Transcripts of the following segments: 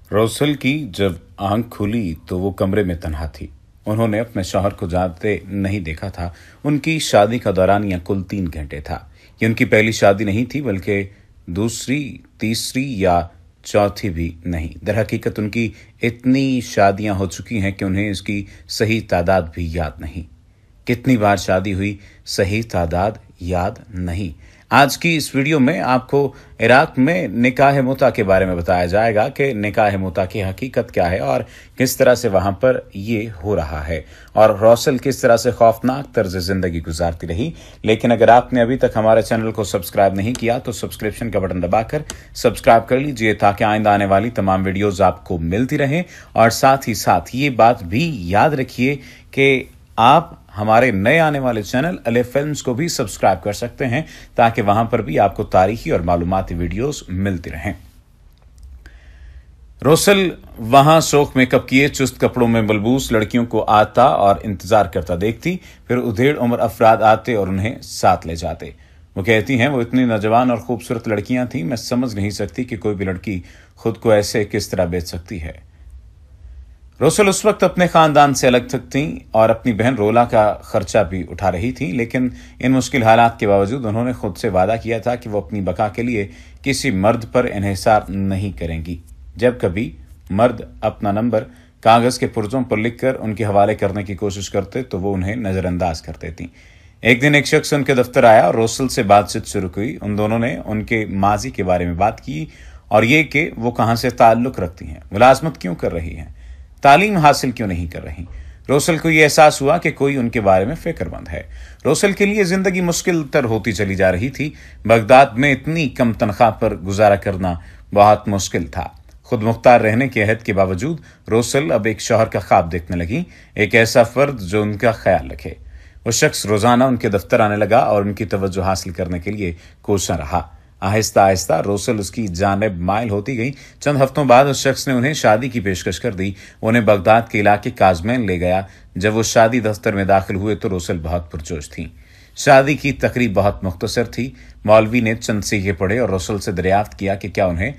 रोसल की जब आंख खुली तो वो कमरे में तन्हा थी। उन्होंने अपने शौहर को जाते नहीं देखा था। उनकी शादी का दौरान या कुल 3 घंटे था। ये उनकी पहली शादी नहीं थी, बल्कि दूसरी, तीसरी या चौथी भी नहीं। दरहकीकत उनकी इतनी शादियां हो चुकी हैं कि उन्हें इसकी सही तादाद भी याद नहीं। कितनी बार शादी हुई, सही तादाद याद नहीं। आज की इस वीडियो में आपको इराक में निकाह मुता के बारे में बताया जाएगा कि निकाह मुता की हकीकत क्या है और किस तरह से वहां पर ये हो रहा है, और रोसल किस तरह से खौफनाक तर्ज जिंदगी गुजारती रही। लेकिन अगर आपने अभी तक हमारे चैनल को सब्सक्राइब नहीं किया तो सब्सक्रिप्शन का बटन दबाकर सब्सक्राइब कर लीजिए, ताकि आइंदा आने वाली तमाम वीडियोज आपको मिलती रहें। और साथ ही साथ ये बात भी याद रखिए कि आप हमारे नए आने वाले चैनल अले फिल्म्स को भी सब्सक्राइब कर सकते हैं, ताकि वहां पर भी आपको तारीखी और मालूमाती वीडियोस मिलती रहें। रोसल वहां शौक मेकअप किए, चुस्त कपड़ों में मलबूस लड़कियों को आता और इंतजार करता देखती। फिर उधेड़ उम्र अफराद आते और उन्हें साथ ले जाते। वो कहती हैं, वो इतनी नौजवान और खूबसूरत लड़कियां थीं, मैं समझ नहीं सकती कि कोई भी लड़की खुद को ऐसे किस तरह बेच सकती है। रोसल उस वक्त अपने खानदान से अलग तक थी और अपनी बहन रोला का खर्चा भी उठा रही थी। लेकिन इन मुश्किल हालात के बावजूद उन्होंने खुद से वादा किया था कि वो अपनी बका के लिए किसी मर्द पर इन्हिसार नहीं करेंगी। जब कभी मर्द अपना नंबर कागज के पुर्जों पर लिखकर उनके हवाले करने की कोशिश करते तो वो उन्हें नजरअंदाज कर देती। एक दिन एक शख्स उनके दफ्तर आया और रोसल से बातचीत शुरू हुई। उन दोनों ने उनके माजी के बारे में बात की और ये कि वो कहां से ताल्लुक रखती हैं, मुलाजमत क्यों कर रही हैं, तालीम हासिल क्यों नहीं कर रही। रोसल को यह एहसास हुआ कि कोई उनके बारे में फिक्रमंद है। रोसल के लिए जिंदगी मुश्किल तर होती चली जा रही थी। बगदाद में इतनी कम तनख्वाह पर गुजारा करना बहुत मुश्किल था। खुद मुख्तार रहने के अहद के बावजूद रोसल अब एक शौहर का ख्वाब देखने लगी, एक ऐसा फर्द जो उनका ख्याल रखे। वो शख्स रोजाना उनके दफ्तर आने लगा और उनकी तवज्जो हासिल करने के लिए कोशिश रहा। आहिस्ता आहिस्ता रोसल उसकी जानिब माइल होती गई। चंद हफ्तों बाद उस शख्स ने उन्हें शादी की पेशकश कर दी। उन्हें बगदाद के इलाके काजमैन ले गया। जब वो शादी दफ्तर में दाखिल हुए तो रोसल बहुत पुरजोश थी। शादी की तकरीब बहुत मुख्तसर थी। मौलवी ने चंद सीखे पढ़े और रोसल से दरियाफ्त किया कि क्या उन्हें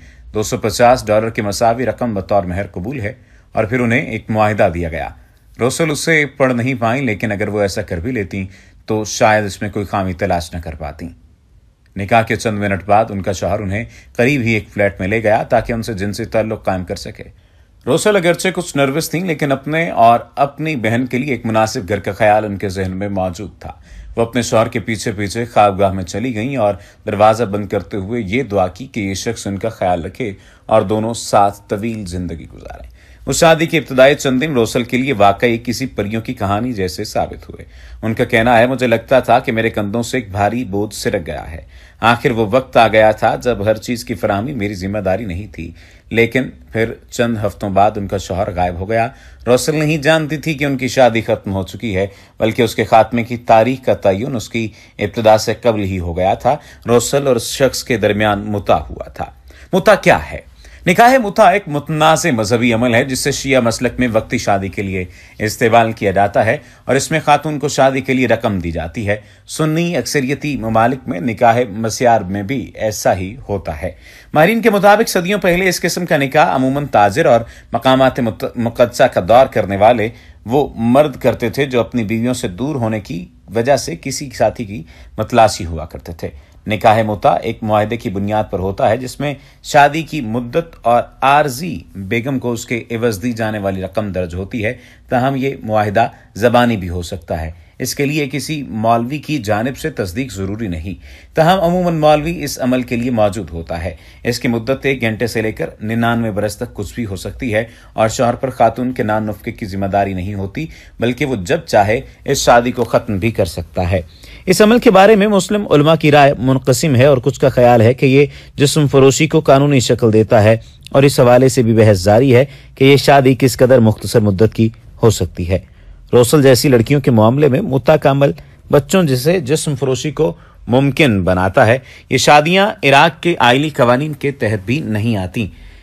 $250 के मसावी रकम बतौर मेहर कबूल है, और फिर उन्हें एक मुआहिदा दिया गया। रोसल उससे पढ़ नहीं पाई, लेकिन अगर वो ऐसा कर भी लेती तो शायद इसमें कोई खामी तलाश न कर पाती। निकाह के चंद मिनट बाद उनका शौहर उन्हें करीब ही एक फ्लैट में ले गया ताकि उनसे जिनसी ताल्लुक कायम कर सके। रोसल अगरचे कुछ नर्वस थी, लेकिन अपने और अपनी बहन के लिए एक मुनासिब घर का ख्याल उनके जहन में मौजूद था। वो अपने शौहर के पीछे पीछे ख्वाबगाह में चली गईं और दरवाजा बंद करते हुए ये दुआ की कि ये शख्स उनका ख्याल रखे और दोनों साथ तवील जिंदगी गुजारें। उस शादी के इब्तदाई चंद दिन रोसल के लिए वाकई किसी परियों की कहानी जैसे साबित हुए। उनका कहना है, मुझे लगता था कि मेरे कंधों से एक भारी बोझ सिरक गया है। आखिर वो वक्त आ गया था जब हर चीज की फराहमी मेरी जिम्मेदारी नहीं थी। लेकिन फिर चंद हफ्तों बाद उनका शौहर गायब हो गया। रोसल नहीं जानती थी कि उनकी शादी खत्म हो चुकी है, बल्कि उसके खात्मे की तारीख का तयन उसकी इब्तदा से कबल ही हो गया था। रोसल और उस शख्स के दरमियान मुता हुआ था। मुता क्या है? निकाह मुता एक मुतनाज़ मजहबी अमल है जिससे शिया मसलक में वक्ती शादी के लिए इस्तेमाल किया जाता है, और इसमें खातून को शादी के लिए रकम दी जाती है। सुन्नी अक्सरियती ममालिक में निकाह मस्यार में भी ऐसा ही होता है। माहिरीन के मुताबिक सदियों पहले इस किस्म का निकाह अमूमन ताजिर और मकामात मुक़द्दसा का दौर करने वाले वो मर्द करते थे जो अपनी बीवियों से दूर होने की वजह से किसी साथी की मतलाशी हुआ करते थे। निकाह मुता एक मुआहदे की बुनियाद पर होता है जिसमें शादी की मुद्दत और आर्जी बेगम को उसके एवज दी जाने वाली रकम दर्ज होती है। ताहम ये मुआहदा ज़बानी भी हो सकता है। इसके लिए किसी मौलवी की जानिब से तस्दीक ज़रूरी नहीं। ताहम अमूमन मौलवी इस अमल के लिए मौजूद होता है। इसकी मुद्दत 1 घंटे से लेकर 99 बरस तक कुछ भी हो सकती है, और शौहर पर खातून के नान नुफ्के की जिम्मेदारी नहीं होती, बल्कि वो जब चाहे इस शादी को ख़त्म भी कर सकता है। इस अमल के बारे में मुस्लिम उलमा की राय मुनक़सिम है, और कुछ का ख्याल है कि ये जिस्म फरोशी को कानूनी शक्ल देता है, और इस हवाले से भी बहस जारी है कि यह शादी किस कदर मुख्तसर मुद्दत की हो सकती है। रोसल जैसी लड़कियों के मामले में मुता का अमल बच्चों जैसे जिस्म फरोशी को मुमकिन बनाता है। ये शादियां इराक के आइली कवानीन के तहत भी नहीं आती।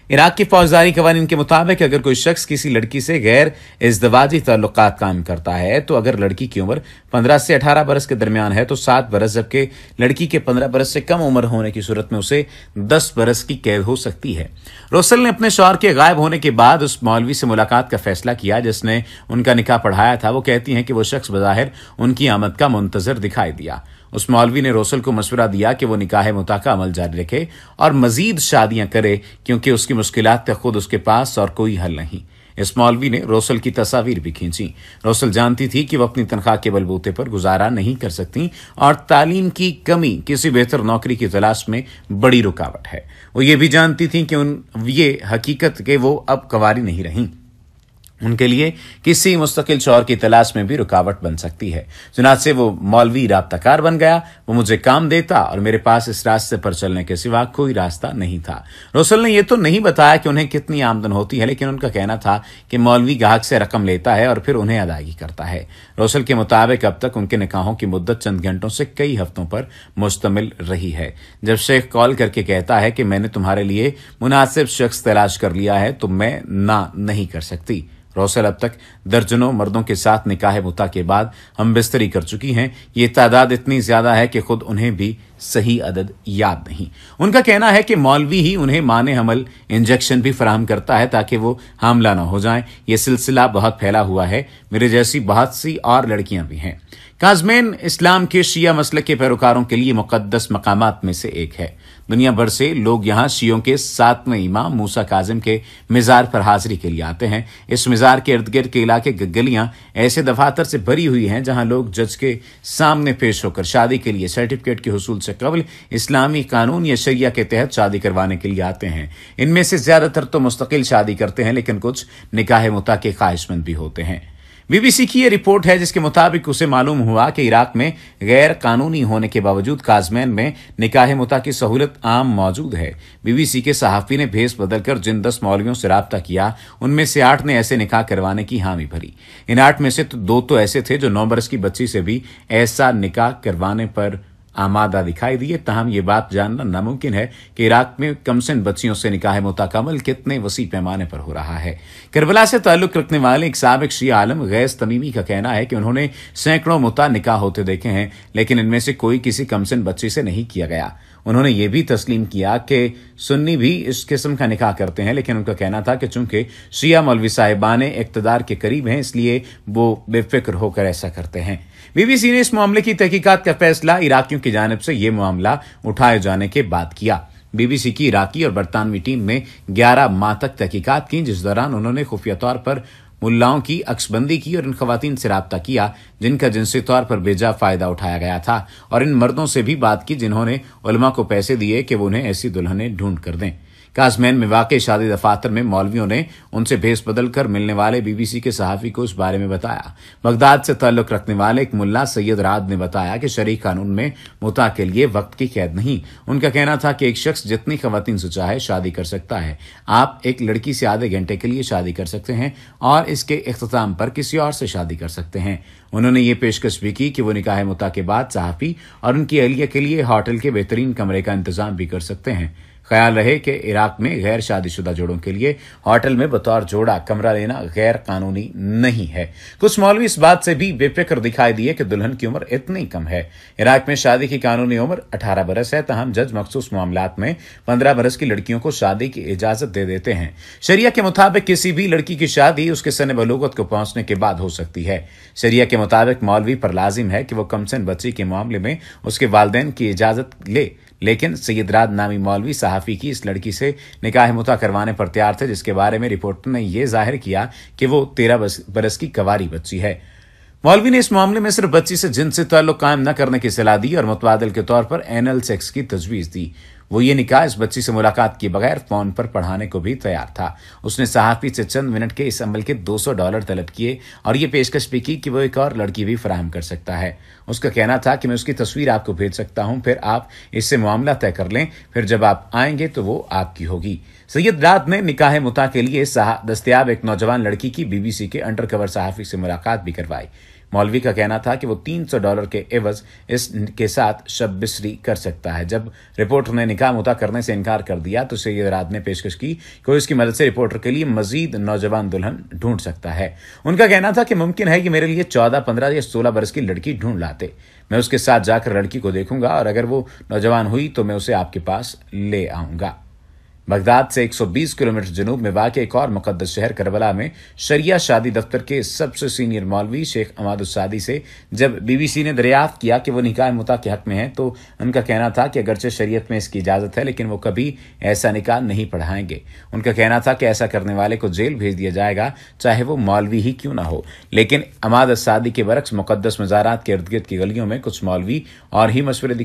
इराक की फौजदारी कवानीन के मुताबिक अगर कोई शख्स किसी लड़की से गैर इज़्दिवाजी ताल्लुकात कायम करता है तो अगर लड़की की उम्र 15 से 18 बरस के दरमियान है तो 7 बरस, जबकि लड़की के 15 बरस से कम उम्र होने की सूरत में उसे 10 बरस की कैद हो सकती है। रोसल ने अपने शौहर के गायब होने के बाद उस मौलवी से मुलाकात का फैसला किया जिसने उनका निकाह पढ़ाया था। वो कहती हैं कि वो शख्स बज़ाहिर उनकी आमद का मुंतजर दिखाई दिया। उस मौलवी ने रोसल को मशवरा दिया कि वो निकाह मुता का अमल जारी रखे और मजीद शादियां करे क्योंकि उसकी मुश्किलात का खुद उसके पास और कोई हल नहीं। इस मौलवी ने रोसल की तस्वीर भी खींची। रोसल जानती थी कि वो अपनी तनख्वाह के बलबूते पर गुजारा नहीं कर सकती और तालीम की कमी किसी बेहतर नौकरी की तलाश में बड़ी रुकावट है। वो ये भी जानती थी कि ये हकीकत के वो अब कवारी नहीं रहीं, उनके लिए किसी मुस्तकिल शौहर की तलाश में भी रुकावट बन सकती है। चुनाचे वो मौलवी राब्ताकार बन गया। वो मुझे काम देता और मेरे पास इस रास्ते पर चलने के सिवा कोई रास्ता नहीं था। रोसल ने यह तो नहीं बताया कि उन्हें कितनी आमदन होती है, लेकिन उनका कहना था कि मौलवी गाहक से रकम लेता है और फिर उन्हें अदायगी करता है। रोसल के मुताबिक अब तक उनके निकाहों की मुद्दत चंद घंटों से कई हफ्तों पर मुश्तमिल रही है। जब शेख कॉल करके कहता है कि मैंने तुम्हारे लिए मुनासिब शख्स तलाश कर लिया है तो मैं ना नहीं कर सकती। रोसल अब तक दर्जनों मर्दों के साथ निकाह मुता के बाद हम बिस्तरी कर चुकी हैं। ये तादाद इतनी ज्यादा है कि खुद उन्हें भी सही अदद याद नहीं। उनका कहना है कि मौलवी ही उन्हें माने हमल इंजेक्शन भी फराहम करता है ताकि वो हामला न हो जाएं। ये सिलसिला बहुत फैला हुआ है। मेरे जैसी बहुत सी और लड़कियां भी हैं। काज़मेन इस्लाम के शिया मसलक के पैरोकारों के लिए मुकद्दस मकामात में से एक है। दुनिया भर से लोग यहाँ शियों के 7वें इमाम मूसा काजिम के मिजार पर हाजिरी के लिए आते हैं। इस मिजार के इर्द गिर्द के इलाके गलियां ऐसे दफातर से भरी हुई हैं जहां लोग जज के सामने पेश होकर शादी के लिए सर्टिफिकेट के हुसूल से कबल इस्लामी कानून या शरिया के तहत शादी करवाने के लिए आते हैं। इनमें से ज्यादातर तो मुस्तकिल शादी करते हैं, लेकिन कुछ निकाह मुता के ख्वाहिशमंद भी होते हैं। बीबीसी की यह रिपोर्ट है जिसके मुताबिक उसे मालूम हुआ कि इराक में गैर कानूनी होने के बावजूद काज़मेन में निकाह मुता की सहूलत आम मौजूद है। बीबीसी के सहाफ़ी ने भेस बदलकर जिन 10 मौलवियों से राब्ता किया उनमें से 8 ने ऐसे निकाह करवाने की हामी भरी। इन 8 में से 2 तो ऐसे थे जो 9 बरस की बच्ची से भी ऐसा निकाह करवाने पर आमादा दिखाई दिए। ताहम ये बात जानना नामुमकिन है कि इराक में कमसिन बच्चियों से निकाह मुता का अमल कितने वसी पैमाने पर हो रहा है। करबला से ताल्लुक रखने वाले एक साबिक शिया आलम गैस तमीमी का कहना है कि उन्होंने सैकड़ों मुता निकाह होते देखे हैं, लेकिन इनमें से कोई किसी कमसिन बच्ची से नहीं किया गया। उन्होंने ये भी तस्लीम किया कि सुन्नी भी इस किस्म का निकाह करते हैं, लेकिन उनका कहना था कि चूंकि शिया मौलवी साहिबान इक्तदार के करीब हैं इसलिए वो बेफिक्र होकर ऐसा करते हैं। बीबीसी ने इस मामले की तहकीकात का फैसला इराकियों की जानिब से यह मामला उठाए जाने के बाद किया। बीबीसी की इराकी और बरतानवी टीम ने 11 माह तक तहकीकात की, जिस दौरान उन्होंने खुफिया तौर पर मुल्लाओं की अक्सबंदी की और इन खवातीन से राब्ता किया जिनका जिनसी तौर पर बेजा फायदा उठाया गया था, और इन मर्दों से भी बात की जिन्होंने उलमा को पैसे दिए कि वो उन्हें ऐसी दुल्हनें ढूंढ कर दें। काज़मेन में वाक़ई शादी दफातर में मौलवियों ने उनसे भेस बदल कर मिलने वाले बीबीसी के सहाफ़ी को इस बारे में बताया। बगदाद से ताल्लुक रखने वाले एक मुल्ला सैयद राद ने बताया कि शरई कानून में मुता के लिए वक्त की कैद नहीं। उनका कहना था कि एक शख्स जितनी खवातीन से चाहे शादी कर सकता है। आप एक लड़की से आधे घंटे के लिए शादी कर सकते हैं और इसके इख्तिताम पर किसी और से शादी कर सकते हैं। उन्होंने ये पेशकश भी की कि वो निकाह मुता के बाद सहाफ़ी और उनकी अहलिया के लिए होटल के बेहतरीन कमरे का इंतजाम भी कर सकते हैं। ख्याल रहे कि इराक में गैर शादीशुदा जोड़ों के लिए होटल में बतौर जोड़ा कमरा लेना गैर कानूनी नहीं है। कुछ मौलवी इस बात से भी बेफिक्र दिखाई दिए कि दुल्हन की उम्र इतनी कम है। इराक में शादी की कानूनी उम्र 18 बरस है, तहम जज मखसूस मामलात में 15 बरस की लड़कियों को शादी की इजाजत दे देते हैं। शरिया के मुताबिक किसी भी लड़की की शादी उसके सने बलूगत को पहुंचने के बाद हो सकती है। शरिया के मुताबिक मौलवी पर लाजिम है कि वो कमसिन बच्ची के मामले में उसके वालिदैन की इजाजत ले, लेकिन सैयद राद नामी मौलवी सहाफ़ी की इस लड़की से निकाह मुता करवाने पर तैयार थे, जिसके बारे में रिपोर्ट ने यह जाहिर किया कि वो 13 बरस की कवारी बच्ची है। मौलवी ने इस मामले में सिर्फ बच्ची से जिनसी ताल्लुक कायम न करने की सलाह दी और मुतबादल के तौर पर एनल सेक्स की तजवीज़ दी। वो ये निकाह इस बच्ची से मुलाकात किए बगैर फोन पर पढ़ाने को भी तैयार था। उसने सहाफ़ी से चंद मिनट के इस अमल के $200 तलब किए और ये पेशकश भी की कि वो एक और लड़की भी फराहम कर सकता है। उसका कहना था कि मैं उसकी तस्वीर आपको भेज सकता हूं, फिर आप इससे मामला तय कर लें, फिर जब आप आएंगे तो वो आपकी होगी। सैयद रात ने निकाह मुता के लिए दस्तयाब एक नौजवान लड़की की बीबीसी के अंडर कवर सहाफ़ी से मुलाकात भी करवाई। मौलवी का कहना था कि वो $300 के एवज इसके साथ शब बिसरी कर सकता है। जब रिपोर्टर ने निकाह मुता करने से इनकार कर दिया तो सैयद राद ने पेशकश की कि वो इसकी मदद से रिपोर्टर के लिए मजीद नौजवान दुल्हन ढूंढ सकता है। उनका कहना था कि मुमकिन है कि मेरे लिए 14, 15 या 16 बरस की लड़की ढूंढ लाते। मैं उसके साथ जाकर लड़की को देखूंगा और अगर वो नौजवान हुई तो मैं उसे आपके पास ले आऊंगा। बगदाद से 120 किलोमीटर जनूब में वाक़ एक और मुक़द्दस शहर करबला में शरिया शादी दफ्तर के सबसे सीनियर मौलवी शेख अमादुस्सादी से जब BBC ने दरियाफ्त किया कि वो निकाह मुता के हक में हैं तो उनका कहना था कि अगरचे शरीयत में इसकी इजाज़त है लेकिन वो कभी ऐसा निकाह नहीं पढ़ाएंगे। उनका कहना था कि ऐसा करने वाले को जेल भेज दिया जाएगा चाहे वो मौलवी ही क्यों ना हो। लेकिन अमादुस्सादी के बरक्स मुक़द्दस मज़ारात के इर्द गिर्द की गलियों में कुछ मौलवी और ही मशवरे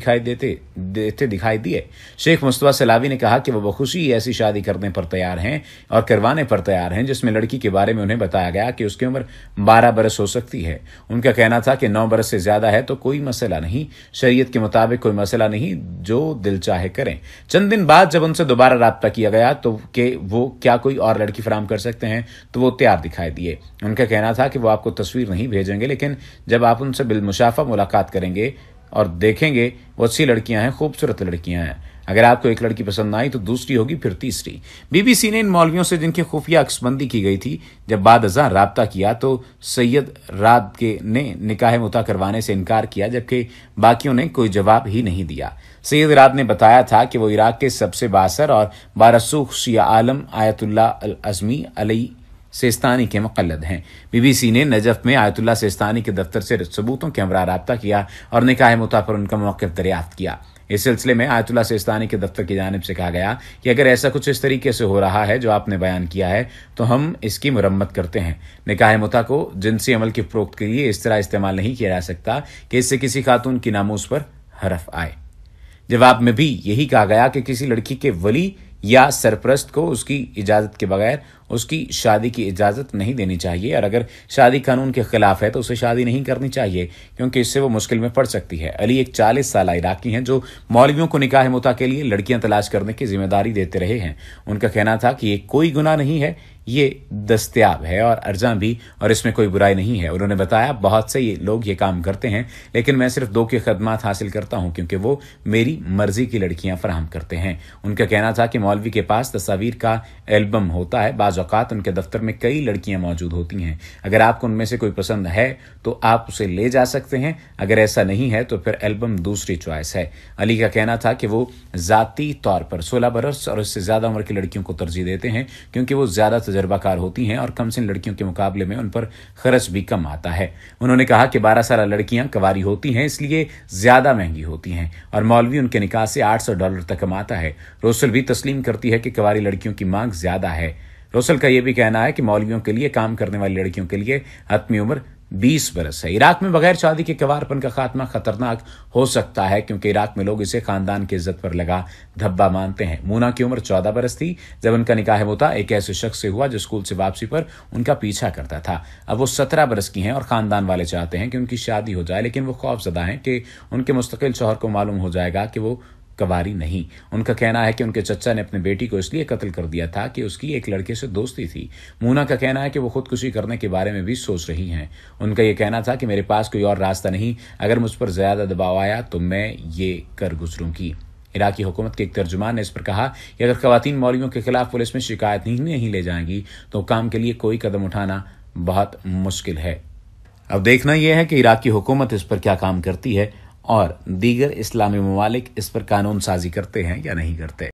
दिखाई दिए। शेख मुस्तफा सलावी ने कहा कि वो बखुशी ऐसी शादी करने पर तैयार हैं और करवाने पर तैयार हैं जिसमें लड़की के बारे में उन्हें बताया गया कि उसकी उम्र 12 बरस हो सकती है। उनका कहना था कि 9 बरस से ज्यादा है तो कोई मसला नहीं, शरीयत के मुताबिक कोई मसला नहीं, जो दिल चाहे करें। चंद दिन बाद जब उनसे दोबारा राब्ता किया गया तो कि वो क्या कोई और लड़की फराम कर सकते हैं तो वो तैयार दिखाई दिए। उनका कहना था कि वो आपको तस्वीर नहीं भेजेंगे लेकिन जब आप उनसे बिलमुशाफा मुलाकात करेंगे और देखेंगे वो अच्छी लड़कियां हैं, खूबसूरत लड़कियां हैं। अगर आपको एक लड़की पसंद आई तो दूसरी होगी, फिर तीसरी। BBC ने इन मौलवियों से जिनकी खुफिया अक्सबंदी की गई थी जब बाद अज़ां राब्ता किया तो सैयद राद ने निकाह मुता करवाने से इनकार किया जबकि बाकियों ने कोई जवाब ही नहीं दिया। सैयद राद ने बताया था कि वो इराक के सबसे बासर और बारसूख शिया आलम आयतुल्ला अल अज़मी अलई सेस्तानी के मुक़ल्लिद हैं। BBC ने नजफ में आयतुल्ला सेस्तानी के दफ्तर से सबूतों के हमरा राब्ता किया और निकाह मुता पर उनका मौक़िफ़ दरियाफ्त किया। इस सिलसिले में आयतुल्ला सेस्तानी के दफ्तर की जानिब से कहा गया कि अगर ऐसा कुछ इस तरीके से हो रहा है जो आपने बयान किया है तो हम इसकी मुरम्मत करते हैं। निकाह मुता को जिनसी अमल की फ़रोख्त के लिए इस तरह इस्तेमाल नहीं किया जा सकता कि इससे किसी खातून की नामूस पर हरफ आए। जवाब में भी यही कहा गया कि किसी लड़की के वली या सरपरस्त को उसकी इजाज़त के बगैर उसकी शादी की इजाज़त नहीं देनी चाहिए और अगर शादी कानून के खिलाफ है तो उसे शादी नहीं करनी चाहिए क्योंकि इससे वो मुश्किल में पड़ सकती है। अली एक 40 साल इराकी हैं जो मौलवियों को निकाह मुता के लिए लड़कियां तलाश करने की जिम्मेदारी देते रहे हैं। उनका कहना था कि ये कोई गुनाह नहीं है, ये दस्तयाब है और अर्जा भी और इसमें कोई बुराई नहीं है। उन्होंने बताया बहुत से लोग ये काम करते हैं लेकिन मैं सिर्फ 2 की खदमात हासिल करता हूं क्योंकि वो मेरी मर्जी की लड़कियां फराहम करते हैं। उनका कहना था कि मौलवी के पास तस्वीर का एल्बम होता है, बाज़ औक़ात उनके दफ्तर में कई लड़कियां मौजूद होती हैं। अगर आपको उनमें से कोई पसंद है तो आप उसे ले जा सकते हैं, अगर ऐसा नहीं है तो फिर एल्बम दूसरी चॉइस है। अली का कहना था कि वो ज़ाती तौर पर 16 बरस और इससे ज़्यादा उम्र की लड़कियों को तरजीह देते हैं क्योंकि वो ज़्यादा तजर्बाकार होती हैं और कम सिन लड़कियों के मुकाबले में उन पर खर्च भी कम आता है। उन्होंने कहा कि 12 साल लड़कियां कवारी होती हैं इसलिए ज्यादा महंगी होती हैं और मौलवी उनके निकाह से $800 तक कमाता है। रोसल भी तस्लीम करती है कि कवारी लड़कियों की मांग ज्यादा है। रोसल का यह भी कहना है कि मौलवियों के लिए काम करने वाली लड़कियों के लिए हतमी उम्र 20 बरस है। इराक में बगैर शादी के कवारपन का खात्मा खतरनाक हो सकता है क्योंकि इराक में लोग इसे खानदान की इज्जत पर लगा धब्बा मानते हैं। मूना की उम्र 14 बरस थी जब उनका निकाह मुता एक ऐसे शख्स से हुआ जो स्कूल से वापसी पर उनका पीछा करता था। अब वो 17 बरस की हैं और खानदान वाले चाहते हैं कि उनकी शादी हो जाए लेकिन वो खौफजदा हैं कि उनके मुस्तकिल शौहर को मालूम हो जाएगा कि वो कवारी नहीं। उनका कहना है कि उनके चचा ने अपने बेटी को इसलिए कत्ल कर दिया था कि उसकी एक लड़के से दोस्ती थी। मूना का कहना है कि वो खुदकुशी करने के बारे में भी सोच रही हैं। उनका यह कहना था कि मेरे पास कोई और रास्ता नहीं, अगर मुझ पर ज्यादा दबाव आया तो मैं ये कर गुजरूंगी। इराकी हुकूमत के एक तर्जुमान ने इस पर कहा कि अगर खवातीन मौलवियों के खिलाफ पुलिस में शिकायत नहीं ले जाएंगी तो काम के लिए कोई कदम उठाना बहुत मुश्किल है। अब देखना यह है कि इराकी हुकूमत इस पर क्या काम करती है और दीगर इस्लामी ममालिक इस पर कानून साजी करते हैं या नहीं करते।